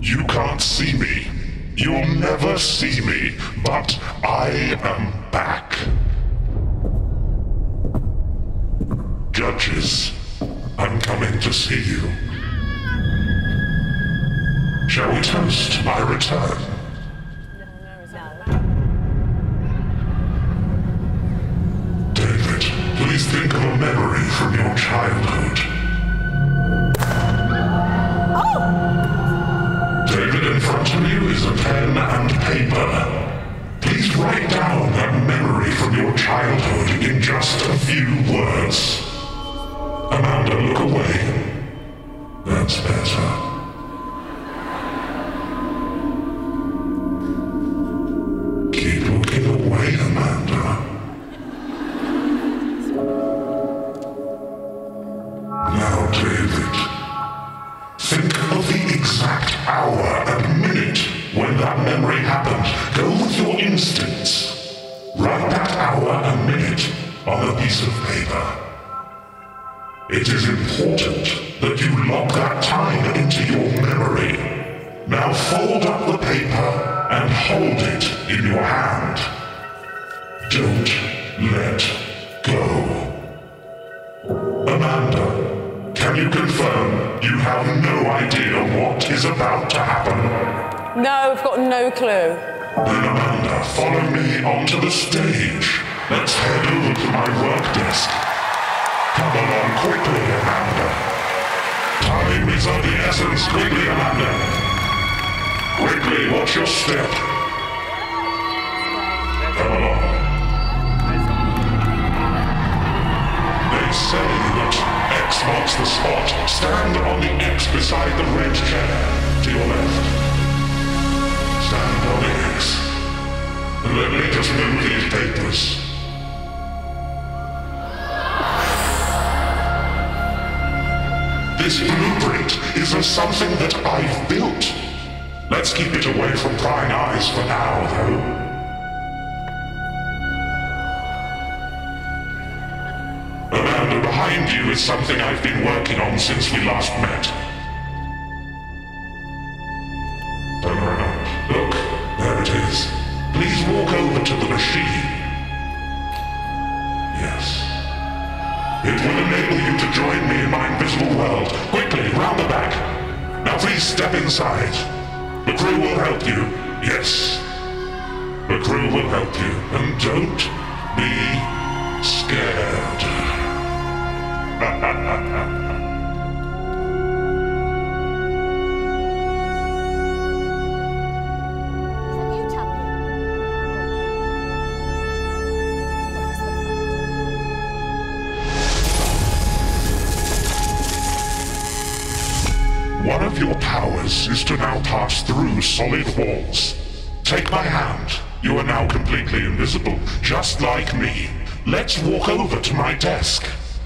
You can't see me. You'll never see me, but I am back. Judges, I'm coming to see you. Shall we toast my return? David, please think of a memory from your childhood. David, in front of you is a pen and paper. Please write down that memory from your childhood in just a few words. Amanda, look away. That's better. Keep looking away, Amanda. Now, David, think of the exact hour and minute when that memory happened. Go with your instincts. Write that hour and minute on a piece of paper. It is important that you lock that time into your memory. Now fold up the paper and hold it in your hand. Don't let go. Amanda, can you confirm you have no idea what is about to happen? No, I've got no clue. Then Amanda, follow me onto the stage. Let's head over to my work desk. Come along quickly, Amanda. Time is of the essence. Quickly, Amanda. Quickly, watch your step. Come along. They say that X marks the spot. Stand on the X beside the red chair. To your left. Stand on the X. Let me just move these papers. This blueprint is of something that I've built. Let's keep it away from prying eyes for now, though. Amanda, behind you is something I've been working on since we last met. Turn around. Look, there it is. Please walk over to the machine. Yes. It will enable you to join me in my invisible world. Quickly, round the back. Now please step inside. The crew will help you. Yes. The crew will help you. And don't be scared. One of your powers is to now pass through solid walls. Take my hand. You are now completely invisible, just like me. Let's walk over to my desk.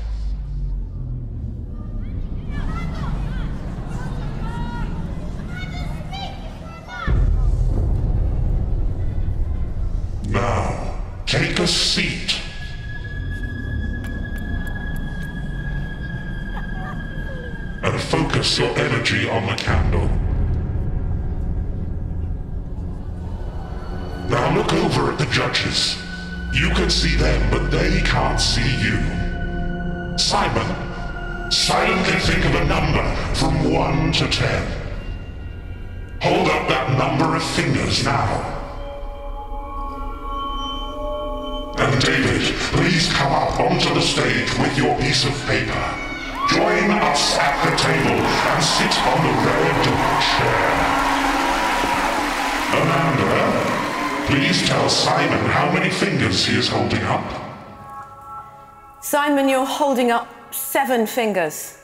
Now, take a seat. And focus your energy on the candle. Now look over at the judges. You can see them, but they can't see you. Simon, silently think of a number from 1 to 10. Hold up that number of fingers now. And David, please come up onto the stage with your piece of paper. Join us at the table and sit on the red chair. Amanda, please tell Simon how many fingers he is holding up. Simon, you're holding up 7 fingers.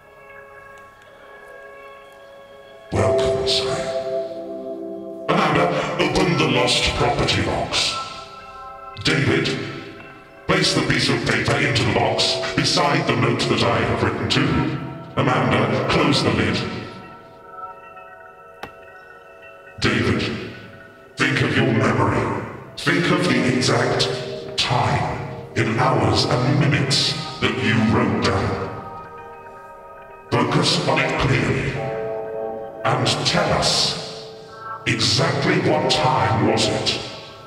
Welcome, Simon. Amanda, open the lost property box. David, place the piece of paper into the box beside the note that I have written to. Amanda, close the lid. David, think of your memory. Think of the exact time, in hours and minutes, that you wrote down. Focus on it clearly. and tell us, exactly what time was it?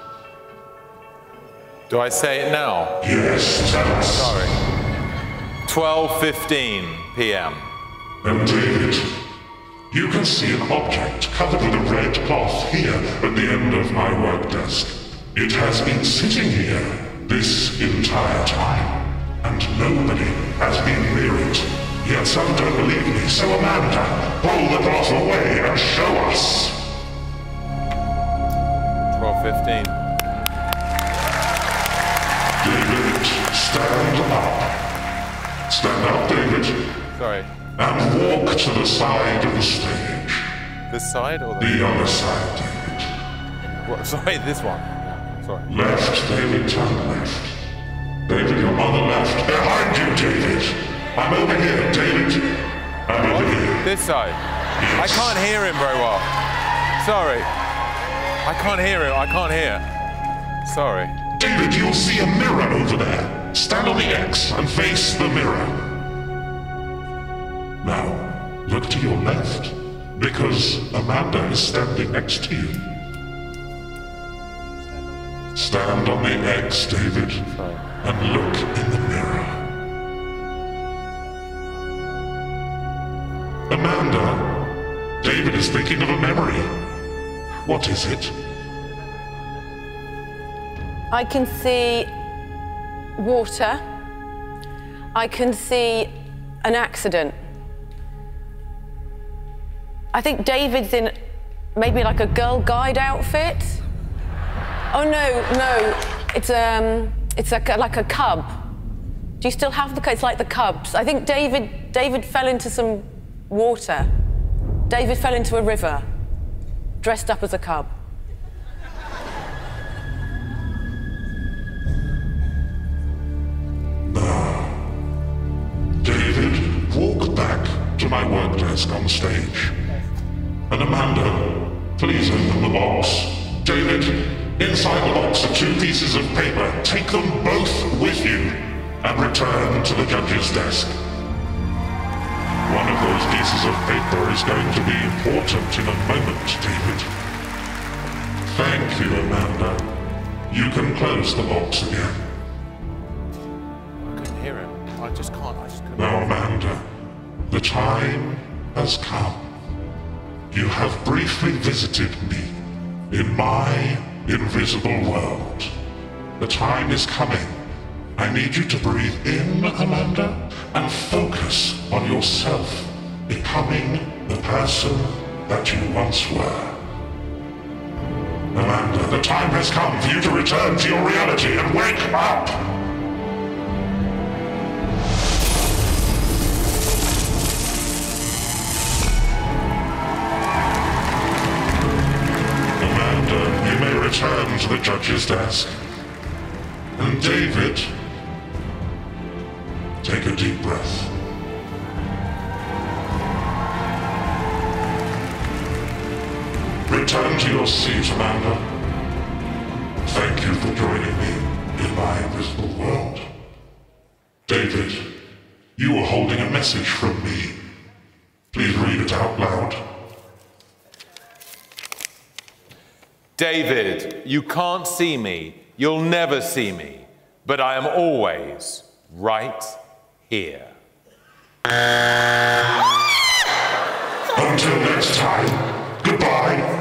Do I say it now? Yes, tell us. Sorry. 12:15 p.m. And David, you can see an object covered with a red cloth here at the end of my work desk. It has been sitting here this entire time, and nobody has been near it. Yet some don't believe me, so Amanda, pull the cloth away and show us. 12:15. David, stand up. Stand up, David. Sorry. And walk to the side of the stage. This side or The other side, David. What, sorry, this one. Sorry. Left, David, turn left. David, you're on the left. Behind you, David. I'm over here, David. I'm over here. This side. Yes. I can't hear him very well. Sorry. I can't hear him. I can't hear. Sorry. David, you'll see a mirror over there. Stand on the X and face the mirror. Now, look to your left, because Amanda is standing next to you. Stand on the X, David, and look in the mirror. Amanda, David is thinking of a memory. What is it? I can see water. I can see an accident. I think David's in maybe like a Girl Guide outfit. Oh no, it's like a cub. Do you still have the? It's like the Cubs. I think David fell into some water. David fell into a river, dressed up as a cub. David, walk back to my work desk on stage. And Amanda, please open the box. David, inside the box are 2 pieces of paper. Take them both with you and return to the judge's desk. One of those pieces of paper is going to be important in a moment, David. Thank you, Amanda. You can close the box again. I couldn't hear him. I just can't. Now, Amanda, the time has come. You have briefly visited me in my invisible world. The time is coming. I need you to breathe in, Amanda, and focus on yourself becoming the person that you once were. Amanda, the time has come for you to return to your reality and wake up! Return to the judge's desk. And David, take a deep breath. Return to your seat, Amanda. Thank you for joining me in my invisible world. David, you were holding a message from me. Please read it out loud. David, you can't see me. You'll never see me. But I am always right here. Until next time, goodbye.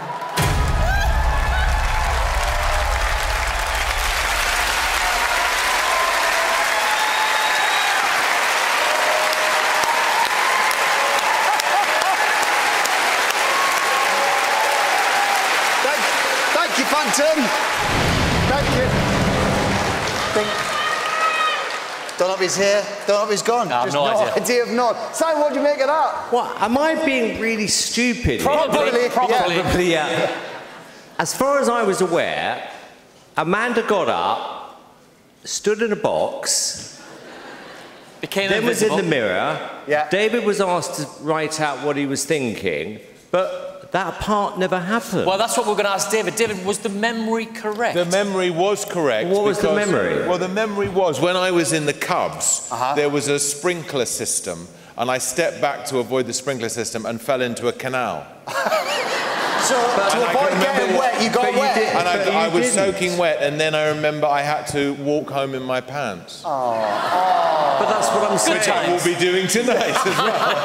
Thank you, Phantom. Thank you. Don't know if he's here, don't know if he's gone. I have no idea of none. Simon, what do you make of that? What, am I being really stupid? Probably. Probably, yeah. As far as I was aware, Amanda got up, stood in a box, then was in the mirror. Yeah. David was asked to write out what he was thinking, but that part never happened. Well, that's what we're going to ask David. David, was the memory correct? The memory was correct. What was the memory? Well, the memory was when I was in the Cubs, there was a sprinkler system, and I stepped back to avoid the sprinkler system and fell into a canal. So, to avoid getting wet, you got wet? And I was soaking wet, and then I remember I had to walk home in my pants. Oh. But that's what I'm saying. We'll be doing tonight as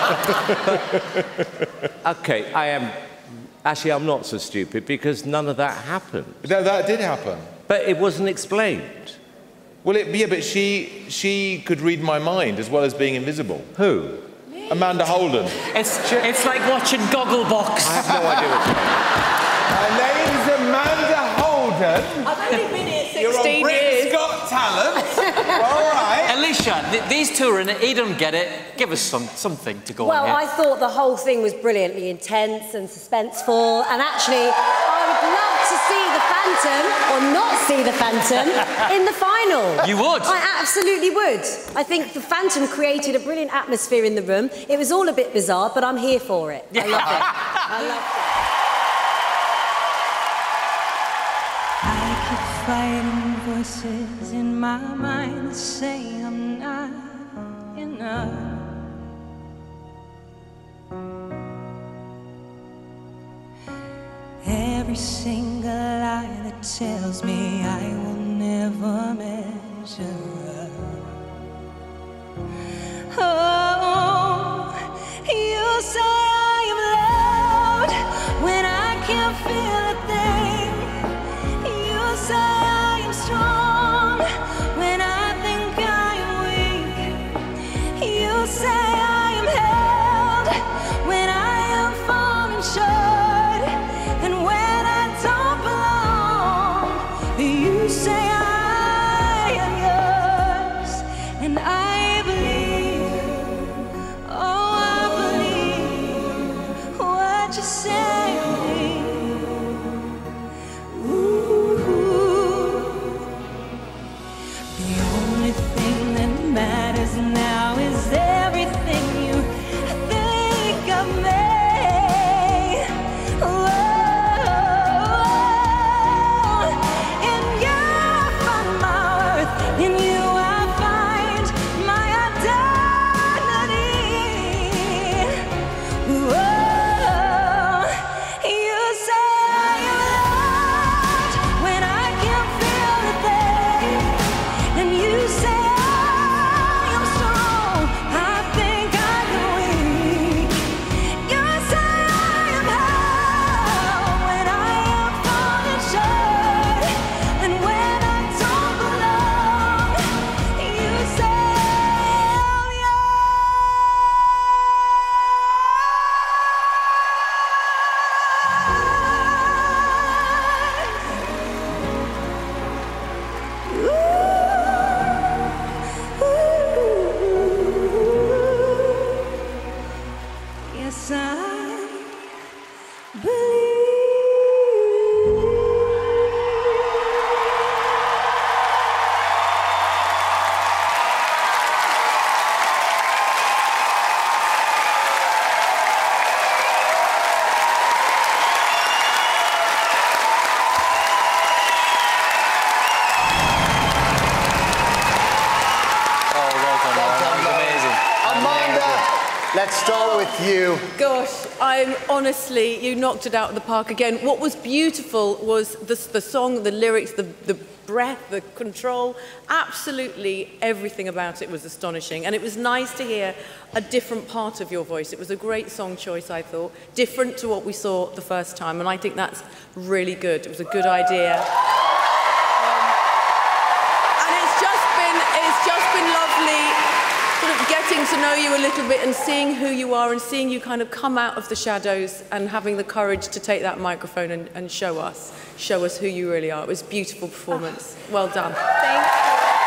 well. Okay, actually, I'm not so stupid because none of that happened. No, that did happen. But it wasn't explained. Well, yeah, but she could read my mind as well as being invisible. Who? Amanda Holden. It's like watching Gogglebox. I have no idea what's going Her name's Amanda Holden. I've only been here 16 You're on Britain's years. Got Talent. All right. Alicia, these two are in it. He don't get it. Give us something to go Well, on I here. thought the whole thing was brilliantly intense and suspenseful, and actually, I would love to see the Phantom, or not see the Phantom, in the final. You would? I absolutely would. I think the Phantom created a brilliant atmosphere in the room. It was all a bit bizarre, but I'm here for it. I loved it. I loved it. I keep fighting voices in my mind that say I'm not enough. Every single lie that tells me I will never measure up. Oh, you say I am loved when I can't feel a thing. You say I am strong when I think I am weak. You say I am held when I am falling short, and when I don't belong, you say I am yours, and I believe, oh I believe what you say. The only thing that matters now is everything you think of me. In you I find my worth, in you I find my identity. You say I am loved when I can't feel a thing, and you say I am strong. I think I am weak. You say I am held when I am falling short, and when I don't belong, you say I'm yes, I believe. Amanda, let's start with you. Gosh, honestly, you knocked it out of the park again. What was beautiful was the song, the lyrics, the breath, the control. Absolutely everything about it was astonishing. And it was nice to hear a different part of your voice. It was a great song choice, I thought. Different to what we saw the first time. And I think that's really good. It was a good idea. And it's just been lovely sort of getting to know you a little bit and seeing who you are and seeing you kind of come out of the shadows and having the courage to take that microphone and show us who you really are. It was a beautiful performance. Well done. Thank you.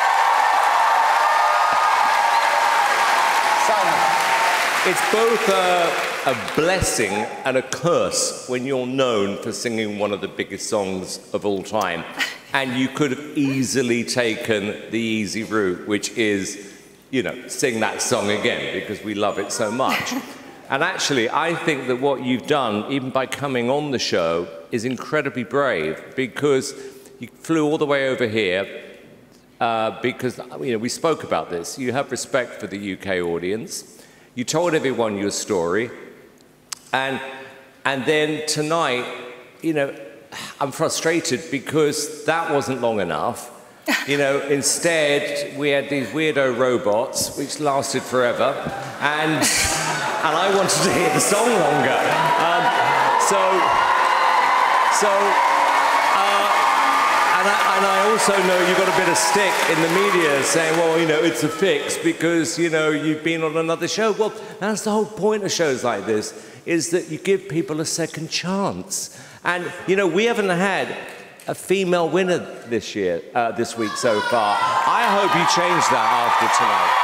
Simon. It's both a blessing and a curse when you're known for singing one of the biggest songs of all time. And you could have easily taken the easy route, which is, you know, sing that song again because we love it so much. And actually, I think that what you've done, even by coming on the show, is incredibly brave because you flew all the way over here because, you know, we spoke about this. You have respect for the UK audience. You told everyone your story. And then tonight, you know, I'm frustrated because that wasn't long enough. You know, instead, we had these weirdo robots, which lasted forever, and I wanted to hear the song longer. And I also know you got a bit of stick in the media saying, well, you know, it's a fix because, you know, you've been on another show. Well, that's the whole point of shows like this, is that you give people a second chance. And, you know, we haven't had a female winner this week so far. I hope you change that after tonight.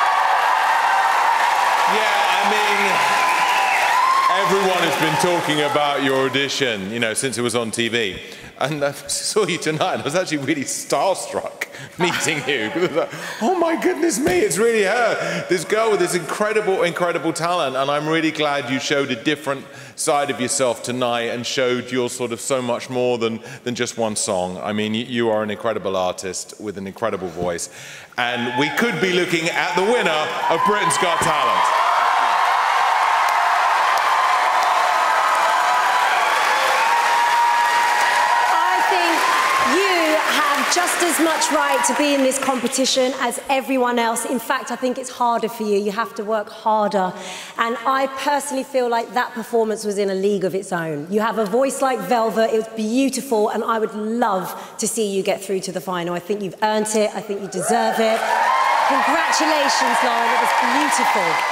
Yeah, I mean, everyone has been talking about your audition, you know, since it was on TV. And I saw you tonight, and I was actually really starstruck meeting you. Because I was like, oh my goodness me, it's really her. This girl with this incredible, incredible talent. And I'm really glad you showed a different side of yourself tonight and showed you're sort of so much more than just one song. I mean, you are an incredible artist with an incredible voice. And we could be looking at the winner of Britain's Got Talent. Just as much right to be in this competition as everyone else. In fact, I think it's harder for you. You have to work harder. And I personally feel like that performance was in a league of its own. You have a voice like velvet. It was beautiful, and I would love to see you get through to the final. I think you've earned it. I think you deserve it. Congratulations, Lauren. It was beautiful.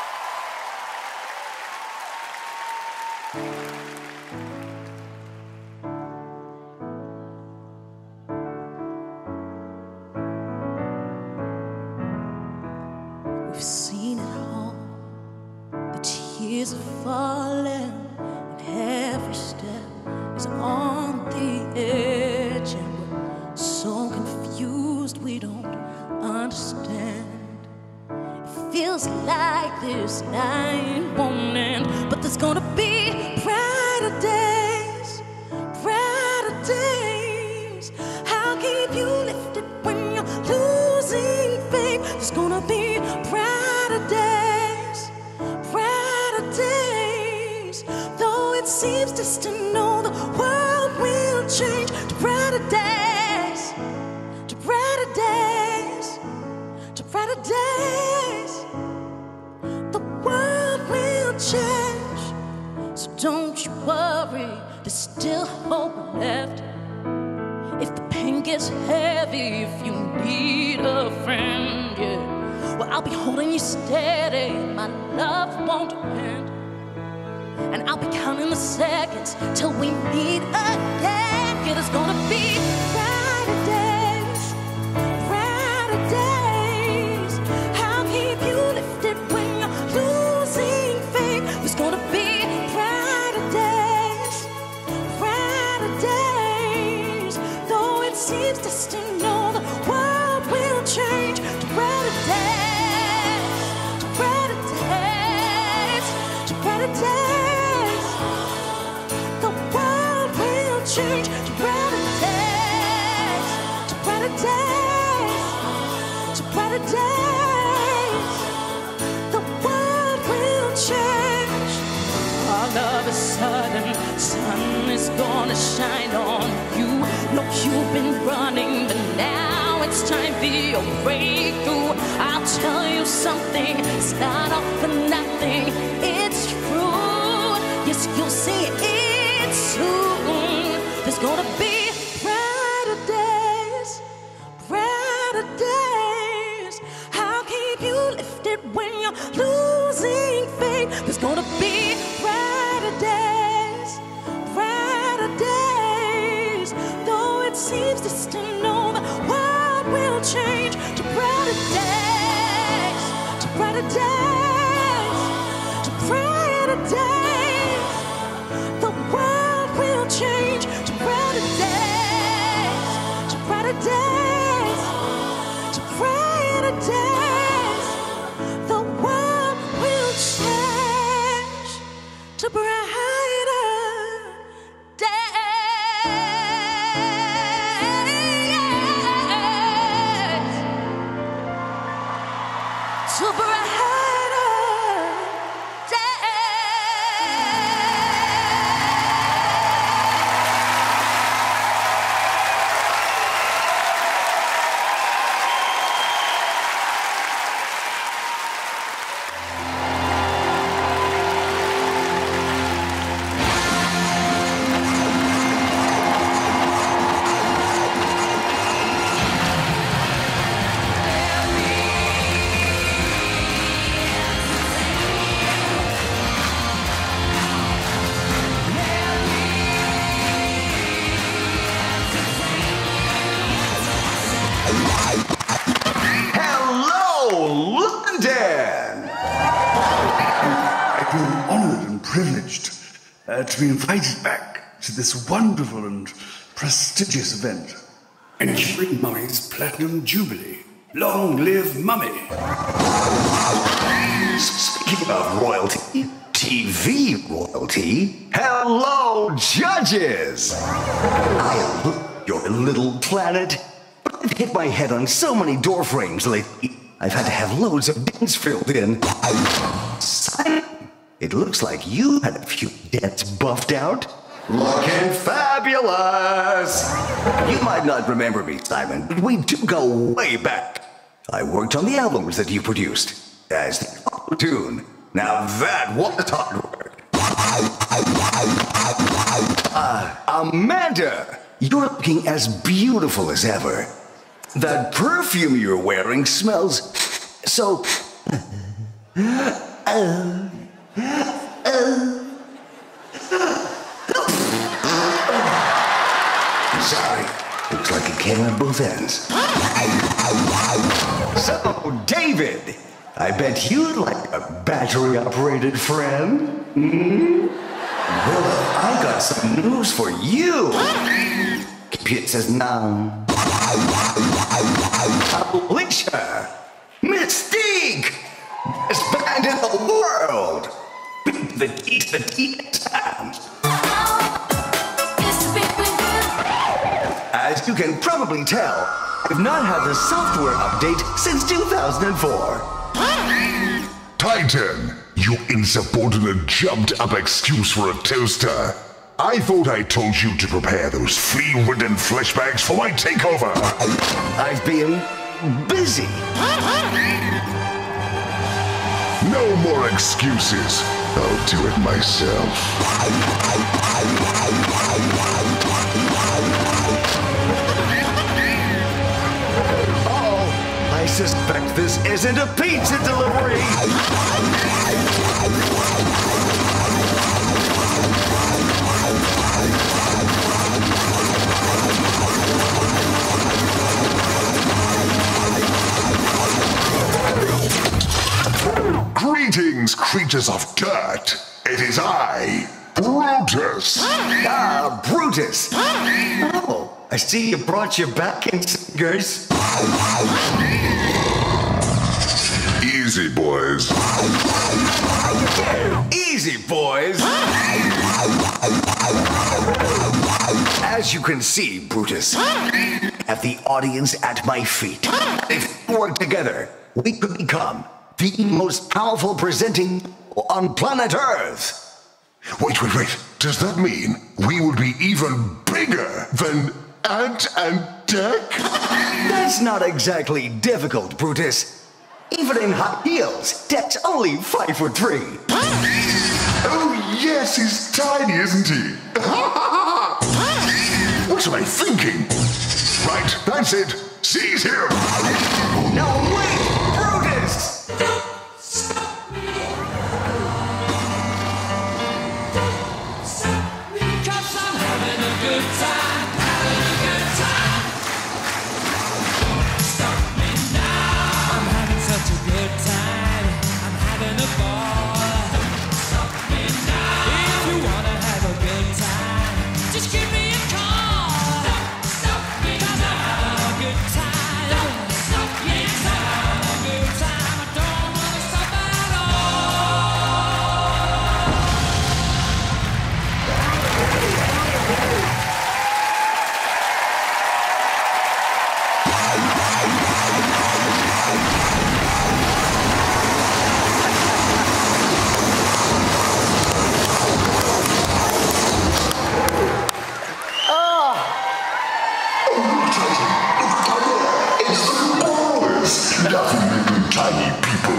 We've seen it all. The tears are falling, and every step is on the edge. And we're so confused, we don't understand. It feels like this night won't end, but there's gonna be brighter days, brighter days. How keep you lifted when you're losing faith? There's gonna be brighter days, brighter days. Though it seems distant, know the world will change to brighter days, to brighter days, to brighter days. The world will change, so don't you worry, there's still hope left. If the pain gets heavy, if you need a friend, yeah, well, I'll be holding you steady, my love won't end. And I'll be counting the seconds till we meet again. Yeah, there's gonna be brighter days, brighter days. How keep you lifted when you're losing faith? There's gonna be brighter days, brighter days. Though it seems distant, know the world will change to brighter days, to brighter days, to brighter days. The world will change to brighter days, to brighter days, to brighter days. The world will change. All of a sudden, sun is gonna shine on you. No, you've been running, but now it's time for your breakthrough. I'll tell you something, it's not all for nothing, it's true. Yes, you'll see it soon. There's gonna be brighter days, brighter days. How keep you lifted when you're losing faith? There's gonna be brighter days, brighter days. Though it seems distant, know the world will change to brighter days, to brighter days, to brighter days. The world will change to brighter days, to brighter days, to brighter days. The world will change to brighter days, to brighter privileged to be invited back to this wonderful and prestigious event. Ensuring Mummy's Platinum Jubilee. Long live Mummy! Speaking of royalty, TV royalty, hello, judges! I love your little planet, but I've hit my head on so many door frames lately, I've had to have loads of dents filled in. Simon, it looks like you had a few dents buffed out. Looking fabulous! You might not remember me, Simon, but we do go way back. I worked on the albums that you produced as the auto-tune. Now that was hard work. Amanda, you're looking as beautiful as ever. That perfume you're wearing smells so... Sorry, looks like it came at both ends. So, David, I bet you'd like a battery-operated friend. Hmm? Well, I got some news for you. Computer says no. Alicia, Mystique, best band in the world. Beat the T times. As you can probably tell, I've not had a software update since 2004. Titan, you insubordinate jumped-up excuse for a toaster. I thought I told you to prepare those flea-ridden fleshbags for my takeover. I've been busy. No more excuses. I'll do it myself. I suspect this isn't a pizza delivery. Greetings, creatures of dirt. It is I, Brutus. Ah, Brutus. Oh, I see you brought your back in, singers. Easy, boys. Easy, boys. As you can see, Brutus, I have the audience at my feet. If we work together, we could become the most powerful presenting on planet Earth. Wait. Does that mean we will be even bigger than Ant and Dec? That's not exactly difficult, Brutus. Even in high heels, Dec's only 5'3". Oh yes, he's tiny, isn't he? What am I thinking? Right, that's it. Seize him! No, wait, Brutus! Tiny people.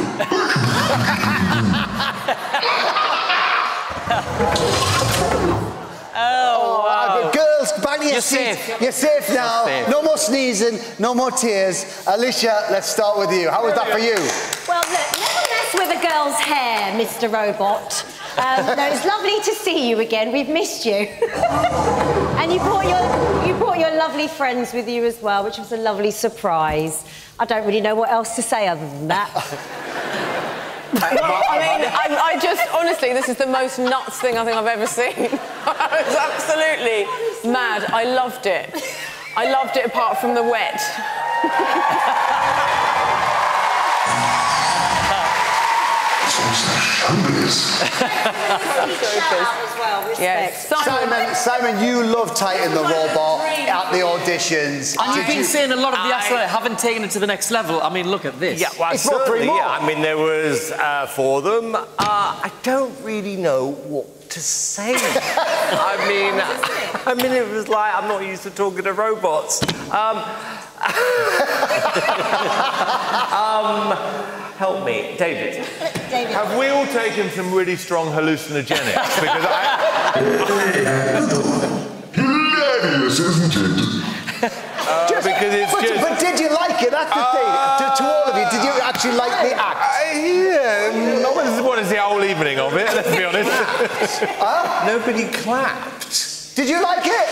Girls, back to your seat. safe. You're safe now. safe. No more sneezing, no more tears. Alicia, let's start with you. How was that for you? Well, look, never mess with a girl's hair, Mr. Robot. No, it's lovely to see you again. We've missed you. And you brought your lovely friends with you as well, which was a lovely surprise. I don't really know what else to say other than that. I just, honestly, this is the most nuts thing I think I've ever seen. I was absolutely mad. I loved it. I loved it apart from the wet. Yes. Simon, you love Titan the Robot at the auditions. And you've been saying a lot of the acts that haven't taken it to the next level. I mean, look at this. Yeah, well, certainly, yeah. I mean, there was 4 of them. I don't really know what to say. I mean, it was like, I'm not used to talking to robots. Help me, David. Have we all taken some really strong hallucinogenics? Because Hilarious, isn't it? Because it's just... But did you like it? That's the thing. To all of you, did you actually like the act? Yeah. What is the whole evening of it, let's be honest. Nobody clapped. Did you like it?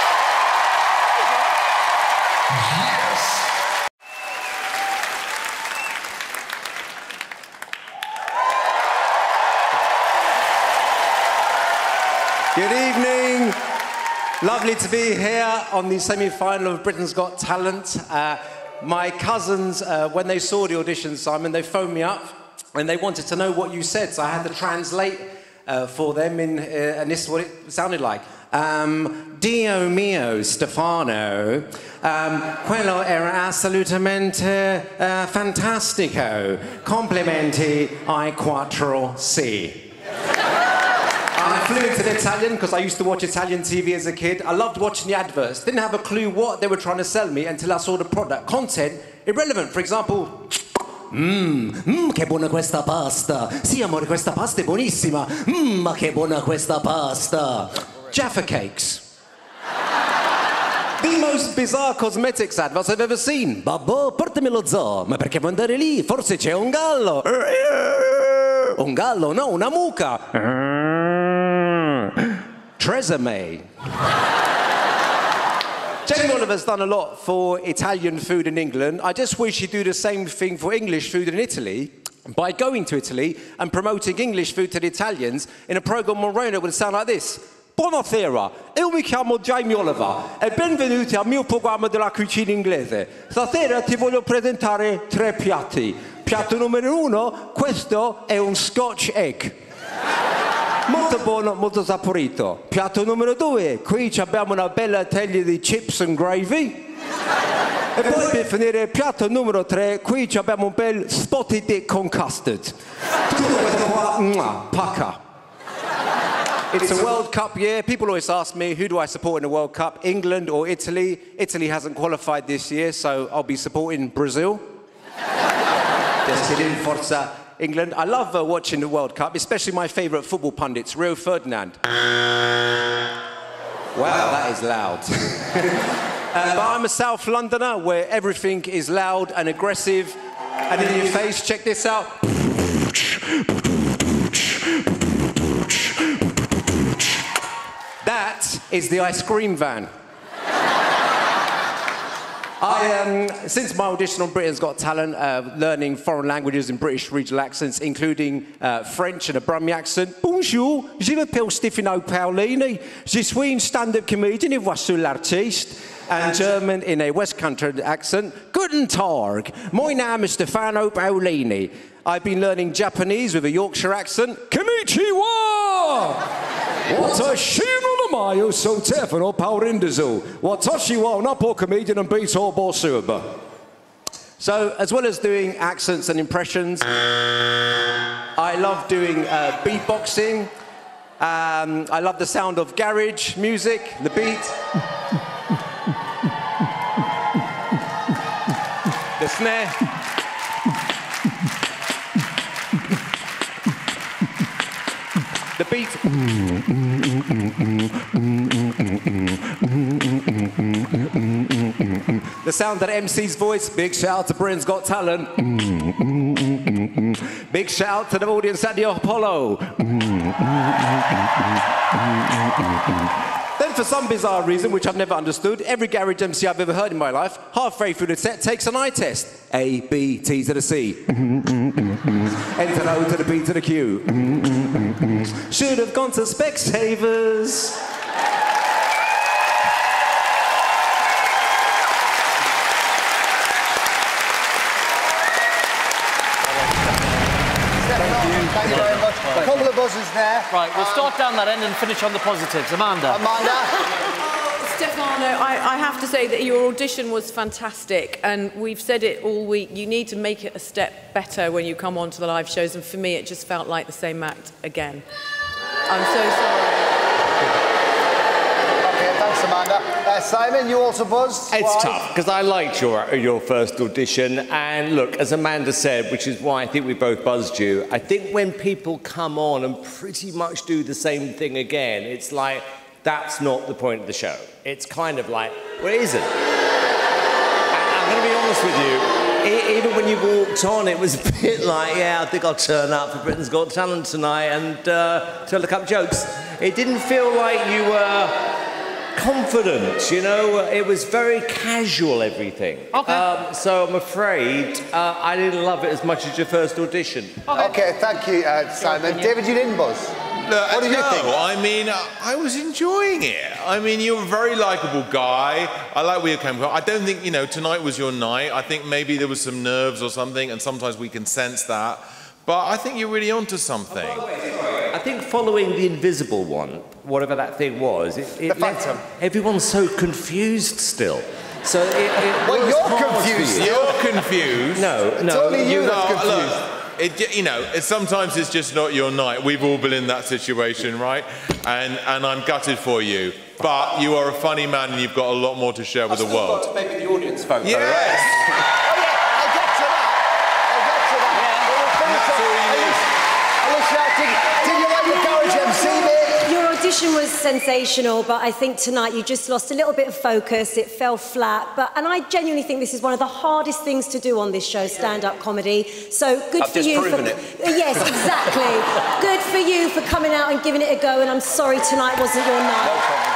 Good evening. Lovely to be here on the semi-final of Britain's Got Talent. My cousins, when they saw the audition, Simon, they phoned me up and they wanted to know what you said, so I had to translate for them, and this is what it sounded like. Dio mio, Stefano, quello era assolutamente fantastico. Complimenti ai 4C. I'm fluent in Italian because I used to watch Italian TV as a kid. I loved watching the adverts. Didn't have a clue what they were trying to sell me until I saw the product. Content, irrelevant. For example, che buona questa pasta. Sì, amore, questa pasta è buonissima. Ma che buona questa pasta. Jaffa cakes. The most bizarre cosmetics adverts I've ever seen. Babbo, portami lo zoo. Ma perché vuoi andare lì? Forse c'è un gallo. Un gallo, no, una mucca. Tresemme. Jamie Oliver's done a lot for Italian food in England. I just wish he'd do the same thing for English food in Italy by going to Italy and promoting English food to the Italians in a programme on Rona that would sound like this. Buonasera, io mi chiamo Jamie Oliver e benvenuti al mio programma della cucina inglese. Stasera ti voglio presentare 3 piatti. Piatto numero 1, questo è un Scotch egg. Molto buono, molto saporito. Piatto numero 2, qui abbiamo una bella teglia di chips and gravy. E poi per finire, piatto numero 3, qui abbiamo un bel spotted dick con custard. Tutto questo qua, pacca. It's a World Cup year. People always ask me, who do I support in the World Cup, England or Italy? Italy hasn't qualified this year, so I'll be supporting Brazil. Just kidding, Forza England. I love watching the World Cup, especially my favourite football pundits, Rio Ferdinand. Wow, that is loud. But I'm a South Londoner where everything is loud and aggressive and in your face. Check this out. That is the ice cream van. Since my audition on Britain's Got Talent, learning foreign languages and British regional accents, including French and a Brummie accent. Bonjour, je m'appelle Stefano Paolini. Je suis un stand-up comedian et voici l'artiste. And German in a West Country accent. Guten Tag, my name is Stefano Paolini. I've been learning Japanese with a Yorkshire accent. Konnichiwa! Watashi no namae o Stefano Paolini. Watashi wa napo comedian and beto bosuba. So, as well as doing accents and impressions, I love doing beatboxing. I love the sound of garage music, the beat. The snare. The beat. The sound that MC's voice. Big shout out to Britain's Got Talent. Big shout out to the audience at the Apollo. Then, for some bizarre reason, which I've never understood, every garage MC I've ever heard in my life, halfway through the set, takes an eye test. A, B, T to the C. N to the O to the B to the Q. Should have gone to Specsavers. Thank you very much. A couple of buzzers there. Right, we'll start down that end and finish on the positives. Amanda. Stefano, I have to say that your audition was fantastic, and we've said it all week. You need to make it a step better when you come on to the live shows, and for me, it just felt like the same act again. I'm so sorry. Okay, thanks, Amanda. Simon, you also buzzed? It's Why? tough, because I liked your first audition, and look, as Amanda said, which is why I think we both buzzed you, I think when people come on and pretty much do the same thing again, it's like, that's not the point of the show. It's kind of like, well, it isn't. And I'm going to be honest with you, even when you walked on, it was a bit like, yeah, I think I'll turn up for Britain's Got Talent tonight and tell a couple jokes. It didn't feel like you were confident, you know? It was very casual, everything. Okay. So I'm afraid I didn't love it as much as your first audition. Okay, thank you, Simon. David, you didn't buzz? What do you think? I mean, I was enjoying it. I mean, you're a very likeable guy. I like where you came from. I don't think, you know, tonight was your night. I think maybe there was some nerves or something, and sometimes we can sense that. But I think you're really onto something. Oh, by the way, sorry. I think following the invisible one, whatever that thing was, it left everyone so confused still. So well, you're confused. You're confused. No, it's only you that's confused. Look, you know, sometimes it's just not your night. We've all been in that situation, right? And I'm gutted for you. But you are a funny man, and you've got a lot more to share with the world. Got to maybe the audience vote. Yes. I'll get to that. Alicia, did you like your Garage MC bit? Your audition was sensational, but I think tonight you just lost a little bit of focus. It fell flat. And I genuinely think this is one of the hardest things to do on this show, stand-up comedy. So good for you. Yes, exactly. Good for you for coming out and giving it a go. And I'm sorry tonight wasn't your night. No problem.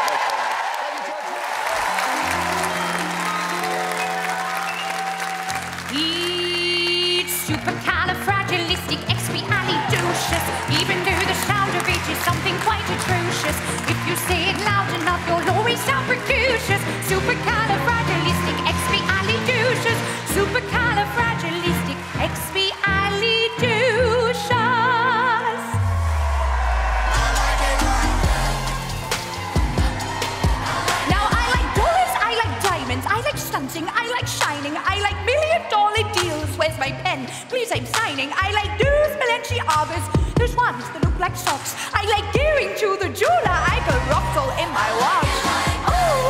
It's supercalifragilisticexpialidocious. Even though the sound of it is something quite atrocious. If you say it loud enough, you'll always sound precocious. Supercalifragilisticexpialidocious. Supercalifragilisticexpialidocious. Now I like dollars, I like diamonds, I like stunting, I like shining, I like $1 million deals. Where's my pen? Please, I'm signing. I like those Balenciagas, those ones that look like socks. I like going to the jeweler. I go ruffle in my watch. Oh,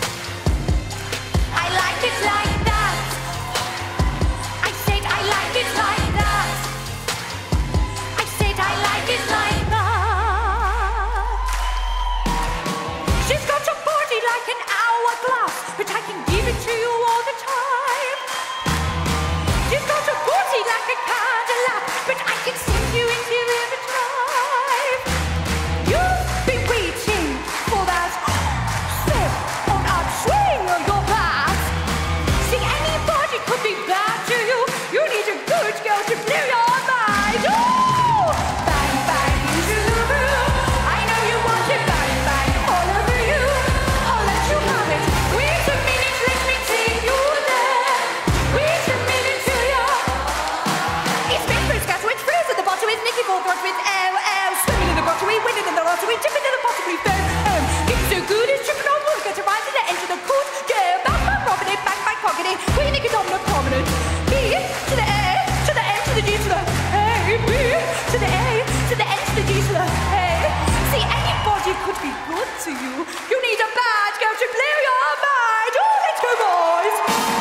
I like it like that. I said I like it like that. I said I like it like that. She's got a body like an hourglass, but I can give it to you all the time. She's got a body like a Cadillac, but I can send you into overdrive. You've been waiting for that step on upswing of your past. See, anybody could be bad to you. You need a good girl to blow your mind. Oh! Bang, bang into the room. I know you want it. Bang, bang all over you. I'll let you have it. Wait a minute, let me take you there. Wait a minute till you're... It's been first gas, which froze at the bottom. It's Nicky Goldberg with swimming in the lottery, winning in the lottery, tipping in the bottom, we found it's so good, it's tripping on wood, get a ride to the end of the court, yeah, bang, bang, robbing it, bang, bang, cocking it, we think it's dominant, prominent, B to the A, to the N, to the G, to the A, B to the A, to the N, to the G, to the A. See, anybody could be good to you. You need a bad girl to blow your mind. Oh, let's go, boys.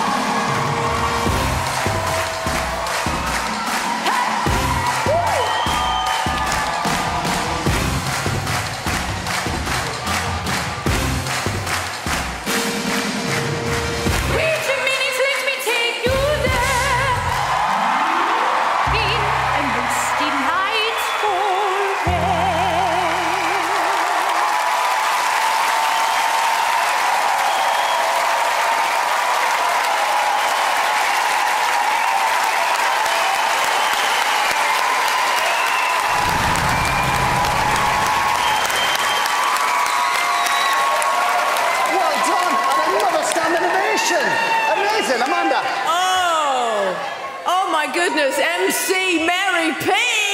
Wait a minute, let me take you there. In a misty night for rain. goodness, MC Mary P!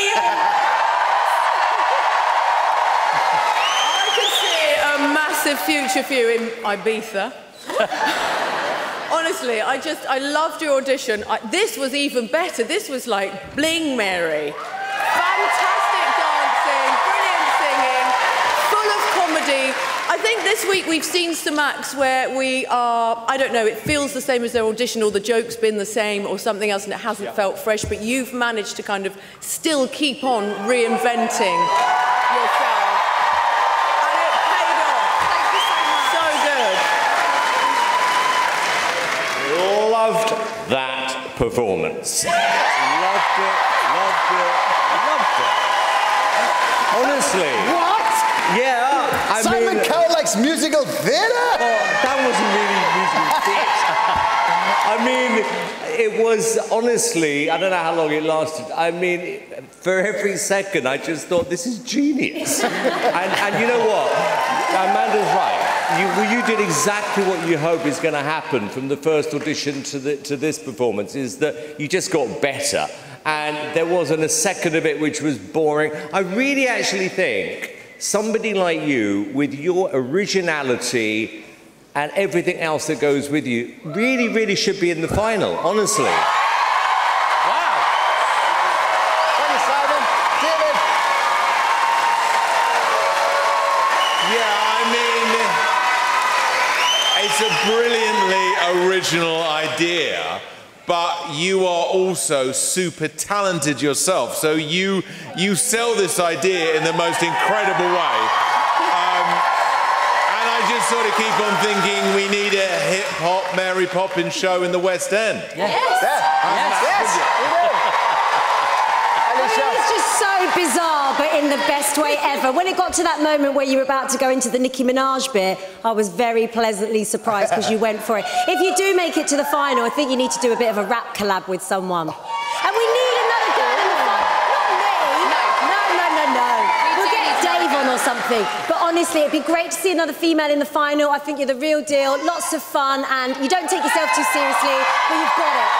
I could see a massive future for you in Ibiza. Honestly, I loved your audition. This was even better. This was like Bling Mary. Fantastic dancing, brilliant singing, full of comedy. I think this week we've seen some acts where we are, I don't know, it feels the same as their audition, or the joke's been the same or something else and it hasn't felt fresh, but you've managed to kind of still keep on reinventing yourself. And it paid off. Thank you so much. Loved that performance. Loved it, loved it, loved it. Honestly. What? Yeah, Simon Cowell likes musical theatre? That wasn't really musical theatre. I mean, it was honestly, I don't know how long it lasted. I mean, for every second, I just thought, this is genius. and you know what? Amanda's right. You did exactly what you hope is going to happen from the first audition to this performance, is that you just got better. And there wasn't a second of it which was boring. I really actually think somebody like you, with your originality and everything else that goes with you, really, really should be in the final, honestly. Wow. Thank you, Simon. David. Yeah, I mean, it's a brilliantly original idea, but you are also super talented yourself. So you sell this idea in the most incredible way. And I just sort of keep on thinking we need a hip-hop Mary Poppins show in the West End. Yes. It's just so bizarre, but in the best way ever. When it got to that moment where you were about to go into the Nicki Minaj bit, I was very pleasantly surprised because you went for it. If you do make it to the final, I think you need to do a bit of a rap collab with someone. And we need another girl in the final. Not me. No. We'll get Dave on or something. But honestly, it'd be great to see another female in the final. I think you're the real deal. Lots of fun, and you don't take yourself too seriously, but you've got it.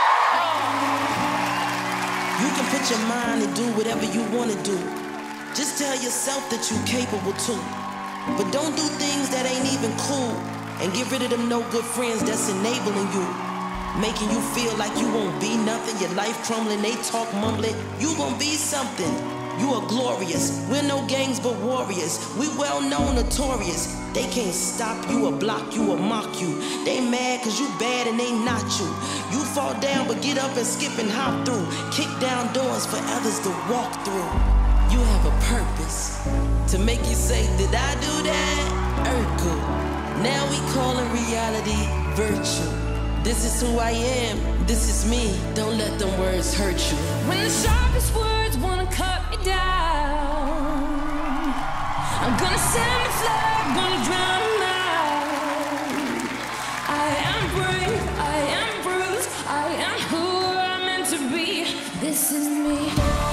You can put your mind to do whatever you want to do. Just tell yourself that you're capable too. But don't do things that ain't even cool. And get rid of them no good friends that's enabling you. Making you feel like you won't be nothing. Your life crumbling, they talk mumbling. You gon' be something. You are glorious. We're no gangs but warriors. We well known, notorious. They can't stop you or block you or mock you. They mad cause you bad and they not you. You fall down but get up and skip and hop through. Kick down doors for others to walk through. You have a purpose to make you say, did I do that? Urkel. Now we calling reality virtual. This is who I am, this is me. Don't let them words hurt you. When the sharpest words wanna cut me down, I'm gonna send the flag, gonna drown them out. I am brave, I am bruised, I am who I'm meant to be. This is me.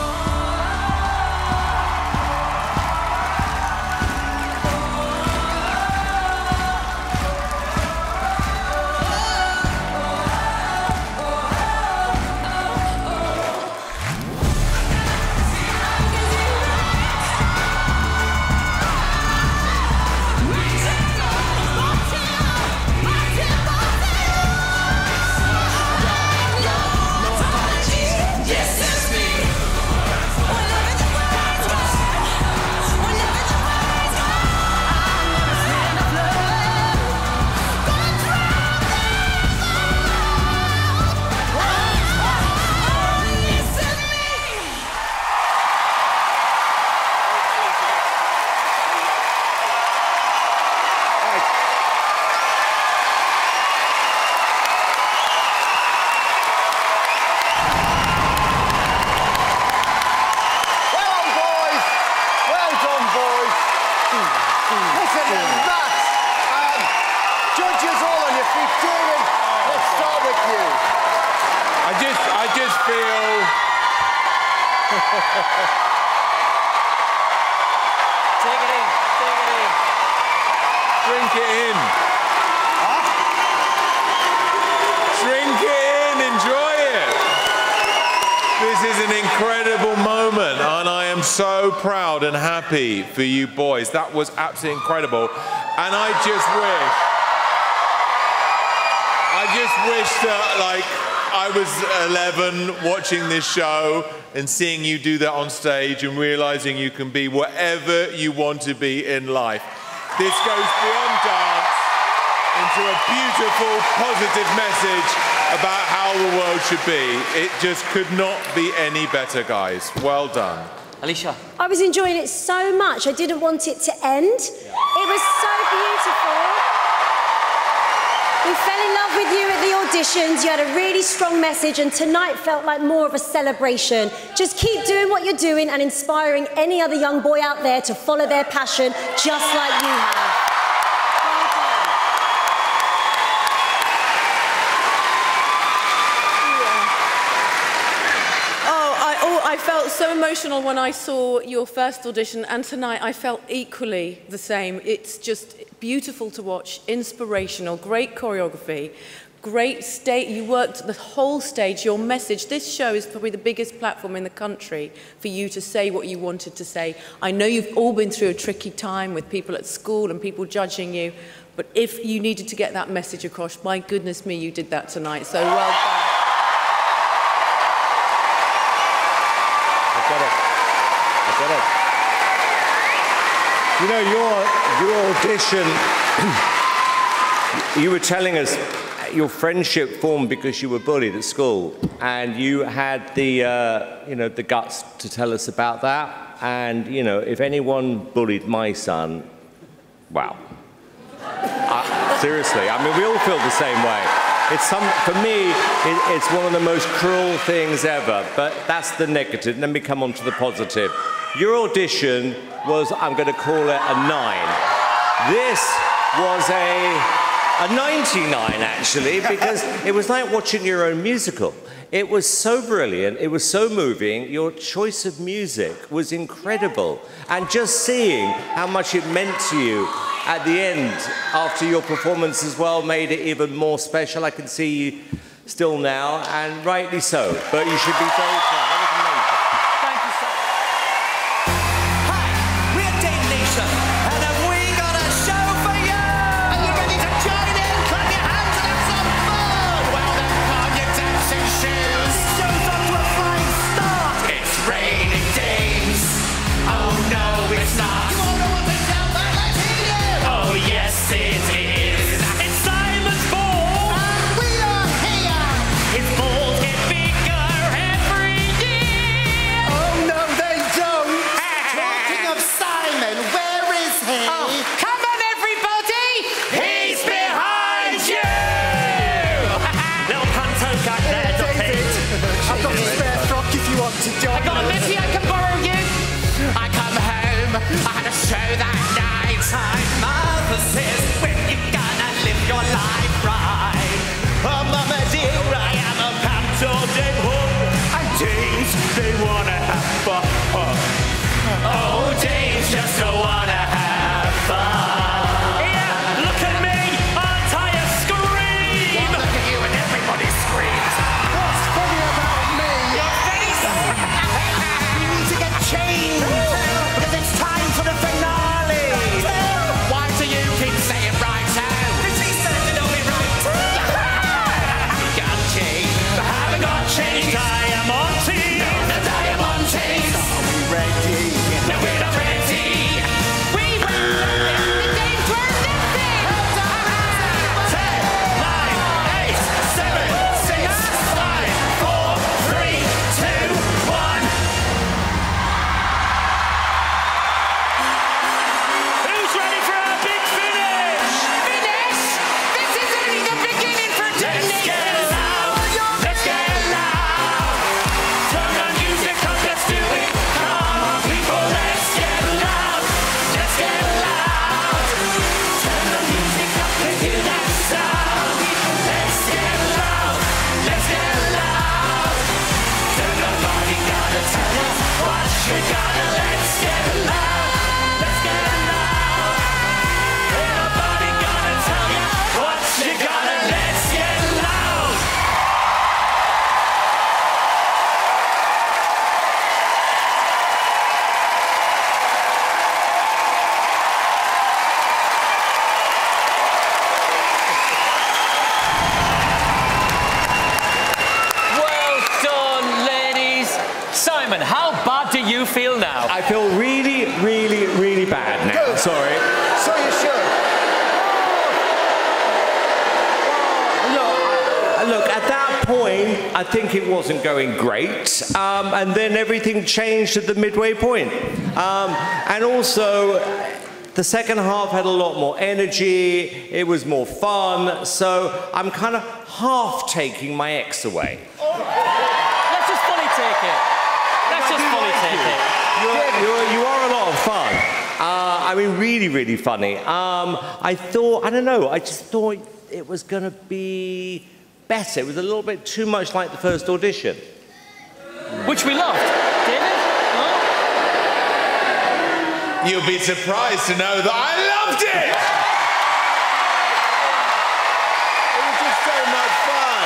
Drink it in. Drink it in, enjoy it. incredible moment, and I am so proud and happy for you boys. That was absolutely incredible, and I just wish that, like, I was 11 watching this show and seeing you do that on stage and realizing you can be whatever you want to be in life. This goes beyond dance into a beautiful, positive message about how the world should be. It just could not be any better, guys. Well done. Alicia. I was enjoying it so much, I didn't want it to end. It was so beautiful. We fell in love with you at the auditions. You had a really strong message, and tonight felt like more of a celebration. Just keep doing what you're doing and inspiring any other young boy out there to follow their passion just like you have. I felt so emotional when I saw your first audition, and tonight I felt equally the same. It's just beautiful to watch, inspirational, great choreography, great stage. You worked the whole stage, your message. This show is probably the biggest platform in the country for you to say what you wanted to say. I know you've all been through a tricky time with people at school and people judging you, but if you needed to get that message across, my goodness me, you did that tonight. So well done. You know, your audition, you were telling us your friendship formed because you were bullied at school, and you had the, the guts to tell us about that. And, you know, if anyone bullied my son, wow. Seriously, I mean, we all feel the same way. For me, it's one of the most cruel things ever, but that's the negative. Let me come on to the positive. Your audition was, I'm going to call it a 9. This was a 99, actually, because it was like watching your own musical. It was so brilliant, it was so moving, your choice of music was incredible, and just seeing how much it meant to you at the end, after your performance as well, made it even more special. I can see you still now, and rightly so, but you should be very proud. That was amazing. Thank you so much. Hi, we're Dame Nation, and have we got a show for you? Are you ready to join in? Clap your hands and have some fun! Well then, put on your dancing shoes. This show's off to a flying start. It's raining dames. Oh no, it's not. You all know what the hell that let's hear you. Oh yes, it is. It's Simon's Ball. And we are here. His balls get bigger every year. Oh, no, they don't. Talking of Simon, where is he? Oh, come on, everybody! He's behind you! Little Panto got there, David, I've got a spare frock if you want to join I got a us. Lizzie I can borrow you. I come home, I had a show that night. My mother says, when you gonna live your life right? Oh, Mama dear, I am a Panto day home. And dames, they wanna have fun. Oh, dames just don't wanna have fun. Yeah, look at me, aren't I a scream? Look at you and everybody screams. What's funny about me? Your face! You need to get changed because it's time for the finale. Why do you keep saying right now? Because she said it only right. I haven't got changed. I haven't got changed. I am on team. And I am on team. Are we ready? No, we're not ready. We will. The game's worth nothing. 10, 9, 8, 7, 6, 5, 4, 3, 2, 1. Who's ready for our big finish? Finish? This is only the beginning for Dame Nation. Let's get loud. Let's get loud. Turn the music up, let's do it. Come on, people, let's get loud. Let's get loud. Turn the music up and hear that sound. Let's get loud. Let's get loud. Turn nobody gotta tell us what you gotta. Let's get loud. Let's get loud. Ain't nobody gonna tell you what you gotta. Let's get loud. Simon, how bad do you feel now? I feel really, really, really bad now. Good. Sorry. So you should. Look, at that point, I think it wasn't going great, and then everything changed at the midway point. And also, the second half had a lot more energy, it was more fun, so I'm kind of half taking my ex away. Let's just fully take it. Let's just fully take it. You are a lot of fun. I mean, really, really funny. I don't know, I just thought it was going to be better. It was a little bit too much like the first audition. Which we loved. David? Huh? You'll be surprised to know that I loved it! It was just so much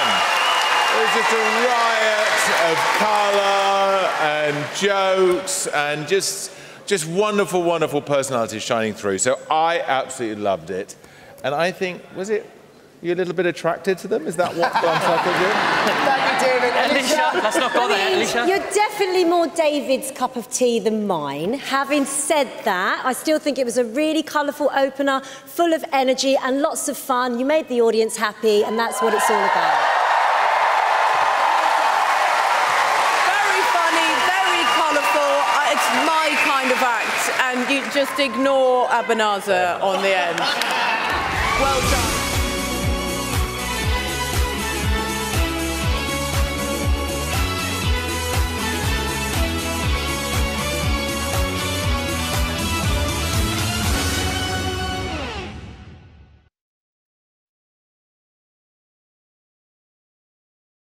fun. It was just a riot of colour and jokes and just wonderful, wonderful personalities shining through. So I absolutely loved it. And I think, you're a little bit attracted to them? Is that what I'm talking about? Thank you, David. Alicia, let's not go there, Alicia. You're definitely more David's cup of tea than mine. Having said that, I still think it was a really colourful opener, full of energy and lots of fun. You made the audience happy, and that's what it's all about. Very funny, very colourful. It's my kind of act, and you just ignore Abanaza on the end. Well done.